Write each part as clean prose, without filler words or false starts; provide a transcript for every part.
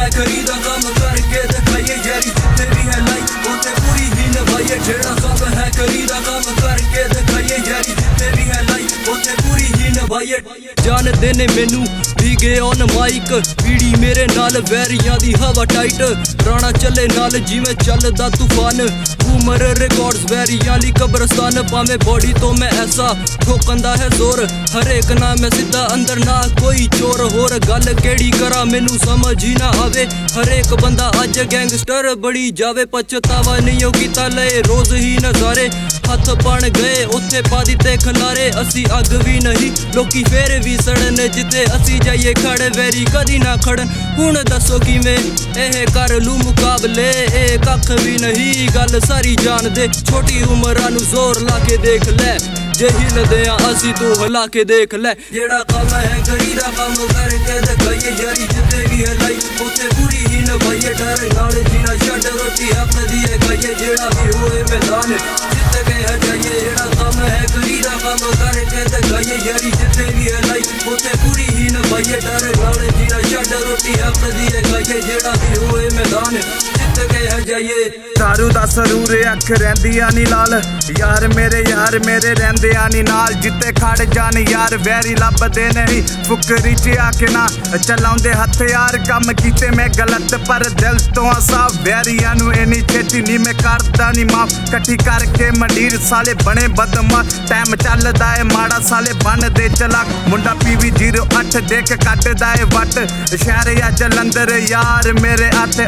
है करीदा काम करके दिखाइए यारी जितने भी है लाइक उतने पूरी ही निभाइए जेड़ा काम है करीदा काम करके दिखाइए यारी जितने भी है लाइक उतने पूरी ही निभाइए जान देने मैनू भी गए ऑन माइक पीड़ी मेरे नाल वैरियां दी हवा टाइट राणा चले नाल जिवें चलदा तूफान बूमर रिकॉर्ड्स वैरियां ली कब्रस्तान पावे बॉडी तो मैं ऐसा ठोकंदा है जोर हर एक ना मैं सीधा अंदर ना कोई चोर होर गल केड़ी करा मैनू समझ ही ना आवे हर एक बंदा अज गैंगस्टर बड़ी जावे पछतावा नहीं कीता ले रोज ही नजारे हथ बन गए उत्थे पा दिते खलारे असी अग भी नहीं लोकी फेर भी सड़न जिते असी जाइए खड़े वैरी कदी ना खड़न हुण दसो किवें एह कर लू मुकाबले ए कख भी नहीं गल सारी जान दे छोटी उमरां नू जोर ला के देख ले जे हिलदे असी तू हिला के देख ले जेड़ा काम है करीदा काम करके दिखाइए यारी जिते भी है लाइक उते पूरी ही निभाइए डर नाल जीना छड्ड रोटी अपनी है खाइए जेड़ा भी होए मैदान जित के है जाइए जेड़ा काम है करीदा काम करके दिखाइए यारी जिते भी है लाइक उते पूरी ही निभाइए डर नाल जीना छड्ड रोटी अपनी है खाइए जेड़ा भी होए मैदान जित के है जाइए दारू दा सरूर अख रहिंदियां नी लाल यार मेरे रहिंदियां नी नाल जिते खड़ जान यार वैरी लभदे नहीं फुकरी च आके ना चलाउंदे हथियार कम कीते मैं गलत पर दिल तो साफ वैरियां नू इन्नी छेती नी मैं करदा नी माफ कट्ठी करके मंडीर साले बने बदमाश टाइम चलदा है माड़ा साले बन दे चलाक मुंडा PV 08 देख कटदा है वट शहर या जलंधर यार मेरे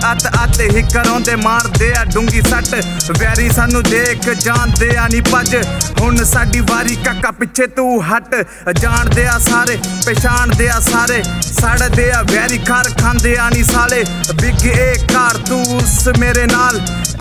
हथ ही करोंदे मार दे डूंगी सट वैरी सानू देख जानदे नी भज हुण साडी वारी काका पिछे तू हट जानदे सारे पहचानदे सारे सड़दे वैरी खार खांदे नी साले बिग BCartoos मेरे नाल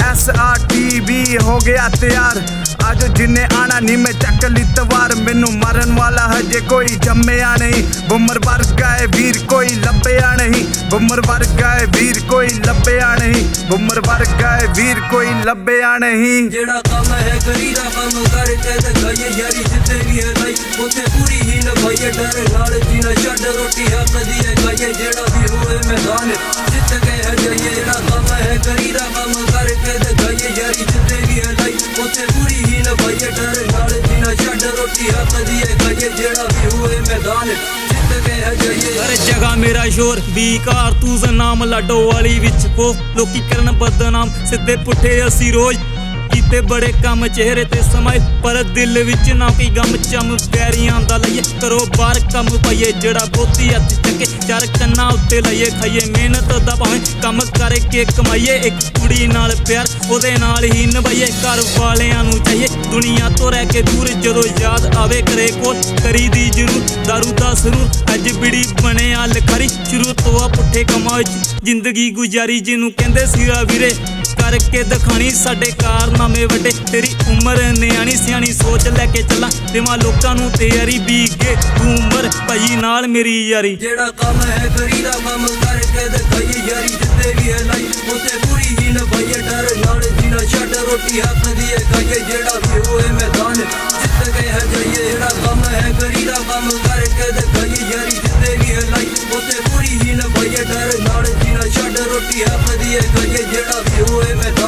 S.R.T भी हो गया तैयार आज जिन्ने आना नी मैं चक ली तवार मैनू मारन वाला हजे कोई जम्मिया नहीं बुमर वर्गा है वीर कोई लभया नहीं बुमर वर्गा है वीर कोई लभया नहीं बुमर वर्गा है वीर कोई लभया नहीं जेड़ा काम है करीदा काम करके दिखाइए यारी जिते भी है लाइक उते पूरी ही निभाइए डर नाल जीना छड्ड रोटी अपनी है खाइए जेड़ा भी होए मैदान जित के है जाइए जेड़ा काम है करीदा काम करके दिखाइए यारी जिते भी है लाइक उते पूरी ही निभाइए डर नाल जीना छड्ड रोटी अपनी है खाइए जेड़ा भी होए मैदान जित के है जाइए हर जगह मेरा शोर BCartoos नाम लाडो वाली विच को लोकी करन बदनाम सिद्धे पुठे असी रोज कीते बड़े कम चेहरे ते समाए पर दिल विच ना कोई गम चम वैरियां दा लइए करो बाहर कम पाइए जेड़ा बोती हथ चके चार कन्ना उत्ते लाइए खाइए मेहनत दा भावें कम करके कमाइए एक कुड़ी नाल प्यार ओदे नाल ही निभाइए घर वालियां नू चाहिए दुनिया तो रह के दूर जदों याद आवे करे कोल करी दी जरूर दारू दा सरूर अज बिड़ी बने आ लखारी शुरू तो आ पुठे कमां विच जिंदगी गुजारी जिनू कहंदे सीरा वीरे करके दिखानी साडे कारनामे वड्डे तेरी उम्र न्याणी सियाणी सोच लैके चला देवां लोकां नू तैयारी बीगे उमर भाई नाल मेरी यारी जेड़ा काम है करीदा काम करके दिखाइए यारी जिते भी है लाइक उते पूरी ही निभाइए डर नाल जीना छड्ड रोटी अपनी है खाइए जेड़ा भी होए मैदान जित के है जाइए जेड़ा काम है करीदा काम करके दिखाइए यारी जिते भी है लाइक उते पूरी ही निभाइए डर नाल जीना छड्ड रोटी अपनी है खाइए जेड़ा भी होए मैदान